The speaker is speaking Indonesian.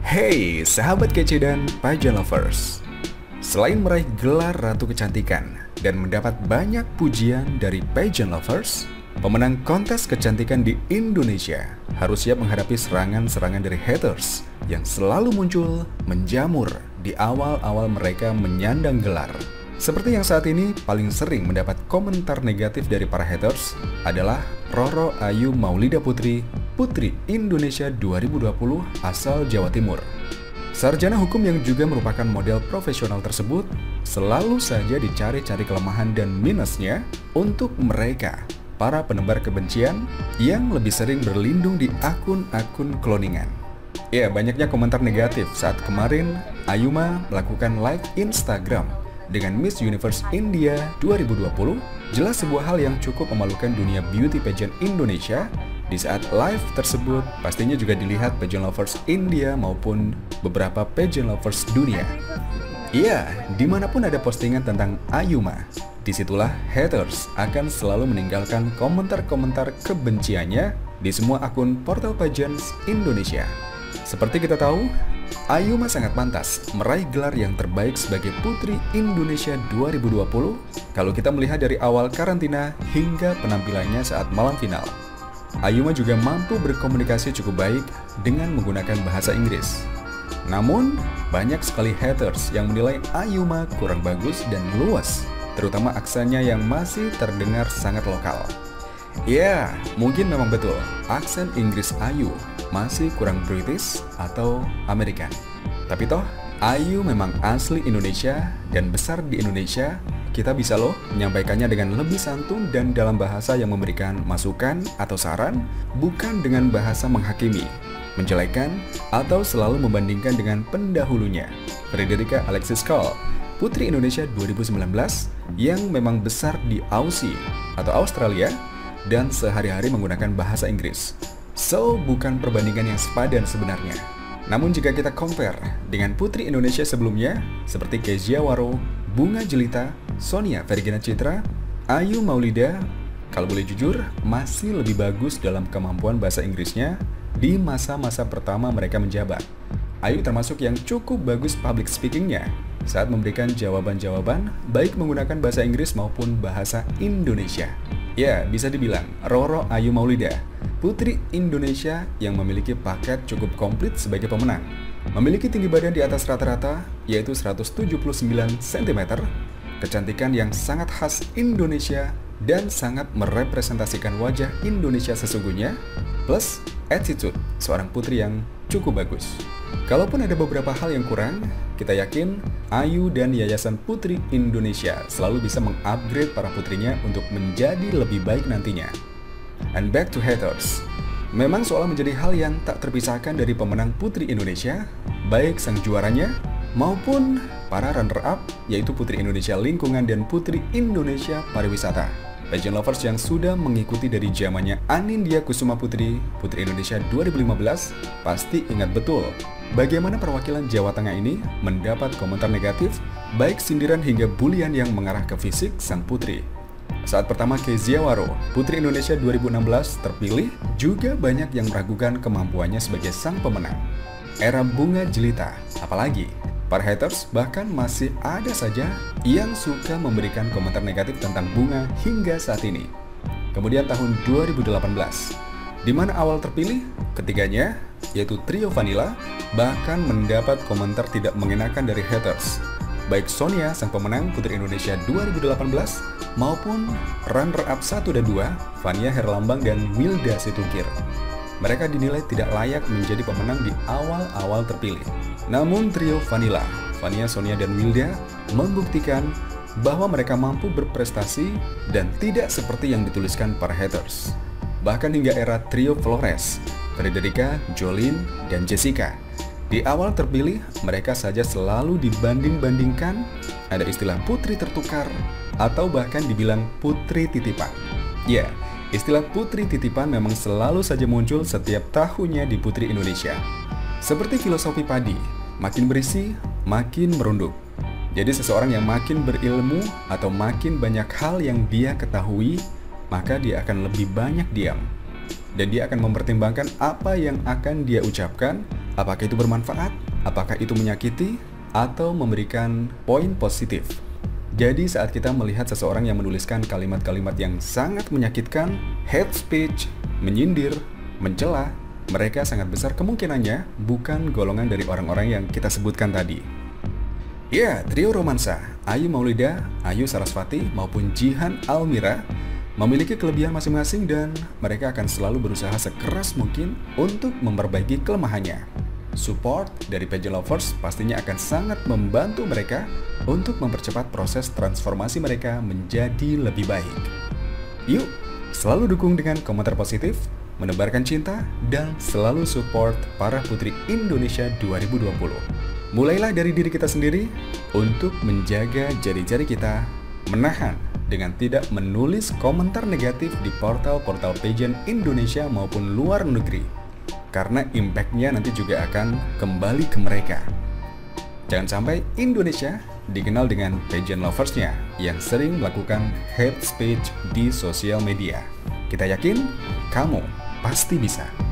Hey, sahabat kece dan pageant lovers. Selain meraih gelar Ratu Kecantikan dan mendapat banyak pujian dari pageant lovers, pemenang kontes kecantikan di Indonesia harus siap menghadapi serangan-serangan dari haters yang selalu muncul menjamur di awal-awal mereka menyandang gelar. Seperti yang saat ini paling sering mendapat komentar negatif dari para haters adalah Roro Ayu Maulida Putri, Putri Indonesia 2020 asal Jawa Timur. Sarjana hukum yang juga merupakan model profesional tersebut selalu saja dicari-cari kelemahan dan minusnya untuk mereka, para penebar kebencian yang lebih sering berlindung di akun-akun cloningan. Ya, banyaknya komentar negatif saat kemarin Ayuma melakukan live Instagram dengan Miss Universe India 2020, jelas sebuah hal yang cukup memalukan dunia beauty pageant Indonesia. Di saat live tersebut, pastinya juga dilihat pageant lovers India maupun beberapa pageant lovers dunia. Iya, dimanapun ada postingan tentang Ayuma, disitulah haters akan selalu meninggalkan komentar-komentar kebenciannya di semua akun portal pageants Indonesia. Seperti kita tahu, Ayuma sangat pantas meraih gelar yang terbaik sebagai Putri Indonesia 2020 kalau kita melihat dari awal karantina hingga penampilannya saat malam final. Ayuma juga mampu berkomunikasi cukup baik dengan menggunakan bahasa Inggris. Namun, banyak sekali haters yang menilai Ayuma kurang bagus dan luas, terutama aksennya yang masih terdengar sangat lokal. Ya, mungkin memang betul, aksen Inggris Ayu masih kurang British atau American. Tapi toh, Ayu memang asli Indonesia dan besar di Indonesia. Kita bisa loh menyampaikannya dengan lebih santun dan dalam bahasa yang memberikan masukan atau saran, bukan dengan bahasa menghakimi, menjelekan, atau selalu membandingkan dengan pendahulunya. Frederica Alexis Cole, Putri Indonesia 2019 yang memang besar di Aussie atau Australia dan sehari-hari menggunakan bahasa Inggris. So, bukan perbandingan yang sepadan sebenarnya. Namun jika kita compare dengan Putri Indonesia sebelumnya, seperti Kezia Waro, Bunga Jelita, Sonia Vergina Citra, Ayu Maulida, kalau boleh jujur, masih lebih bagus dalam kemampuan bahasa Inggrisnya di masa-masa pertama mereka menjabat. Ayu termasuk yang cukup bagus public speakingnya saat memberikan jawaban-jawaban baik menggunakan bahasa Inggris maupun bahasa Indonesia. Ya, bisa dibilang Roro Ayu Maulida, Putri Indonesia yang memiliki paket cukup komplit sebagai pemenang. Memiliki tinggi badan di atas rata-rata, yaitu 179 cm, kecantikan yang sangat khas Indonesia dan sangat merepresentasikan wajah Indonesia sesungguhnya, plus attitude seorang putri yang cukup bagus. Kalaupun ada beberapa hal yang kurang, kita yakin Ayu dan Yayasan Putri Indonesia selalu bisa mengupgrade para putrinya untuk menjadi lebih baik nantinya. And back to haters. Memang seolah menjadi hal yang tak terpisahkan dari pemenang Putri Indonesia, baik sang juaranya maupun para runner-up, yaitu Putri Indonesia Lingkungan dan Putri Indonesia Pariwisata. Pageant lovers yang sudah mengikuti dari zamannya Anindya Kusuma Putri, Putri Indonesia 2015, pasti ingat betul bagaimana perwakilan Jawa Tengah ini mendapat komentar negatif, baik sindiran hingga bulian yang mengarah ke fisik sang putri. Saat pertama Kezia Waro, Putri Indonesia 2016 terpilih, juga banyak yang meragukan kemampuannya sebagai sang pemenang. Era Bunga Jelita, apalagi para haters bahkan masih ada saja yang suka memberikan komentar negatif tentang Bunga hingga saat ini. Kemudian tahun 2018, di mana awal terpilih, ketiganya, yaitu Trio Vanilla, bahkan mendapat komentar tidak mengenakan dari haters. Baik Sonia, sang pemenang Putri Indonesia 2018, maupun runner-up 1 dan 2, Fania Herlambang dan Wilda Situngkir. Mereka dinilai tidak layak menjadi pemenang di awal-awal terpilih. Namun trio Vanilla, Fania, Sonia, dan Wilda membuktikan bahwa mereka mampu berprestasi dan tidak seperti yang dituliskan para haters. Bahkan hingga era trio Flores, Frederica, Jolin, dan Jessica. Di awal terpilih, mereka saja selalu dibanding-bandingkan, ada istilah putri tertukar, atau bahkan dibilang putri titipan. Ya, istilah putri titipan memang selalu saja muncul setiap tahunnya di Putri Indonesia. Seperti filosofi padi, makin berisi, makin merunduk. Jadi seseorang yang makin berilmu atau makin banyak hal yang dia ketahui, maka dia akan lebih banyak diam. dan dia akan mempertimbangkan apa yang akan dia ucapkan, apakah itu bermanfaat, apakah itu menyakiti, atau memberikan poin positif. Jadi saat kita melihat seseorang yang menuliskan kalimat-kalimat yang sangat menyakitkan, hate speech, menyindir, mencela, mereka sangat besar kemungkinannya bukan golongan dari orang-orang yang kita sebutkan tadi. Ya, trio romansa, Ayu Maulida, Ayu Sarasvati, maupun Jihan Almira memiliki kelebihan masing-masing dan mereka akan selalu berusaha sekeras mungkin untuk memperbaiki kelemahannya. Support dari Pageant Lovers pastinya akan sangat membantu mereka untuk mempercepat proses transformasi mereka menjadi lebih baik. Yuk, selalu dukung dengan komentar positif, menebarkan cinta, dan selalu support para putri Indonesia 2020. Mulailah dari diri kita sendiri untuk menjaga jari-jari kita, menahan dengan tidak menulis komentar negatif di portal-portal pageant Indonesia maupun luar negeri, karena impact-nya nanti juga akan kembali ke mereka. Jangan sampai Indonesia dikenal dengan pageant lovers-nya yang sering melakukan hate speech di sosial media. Kita yakin kamu pasti bisa.